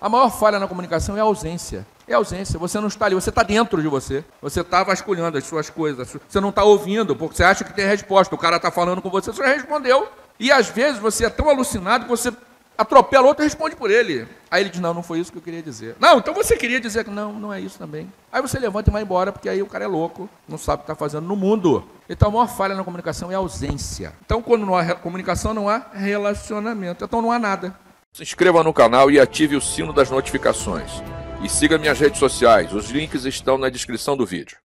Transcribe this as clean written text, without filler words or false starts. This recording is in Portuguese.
A maior falha na comunicação é a ausência. É a ausência. Você não está ali, você está dentro de você. Você está vasculhando as suas coisas. Você não está ouvindo, porque você acha que tem resposta. O cara está falando com você, você já respondeu. E às vezes você é tão alucinado que você atropela o outro e responde por ele. Aí ele diz, não foi isso que eu queria dizer. Não, então você queria dizer que não é isso também. Aí você levanta e vai embora, porque aí o cara é louco, não sabe o que está fazendo no mundo. Então a maior falha na comunicação é a ausência. Então quando não há comunicação, não há relacionamento. Então não há nada. Se inscreva no canal e ative o sino das notificações. E siga minhas redes sociais, os links estão na descrição do vídeo.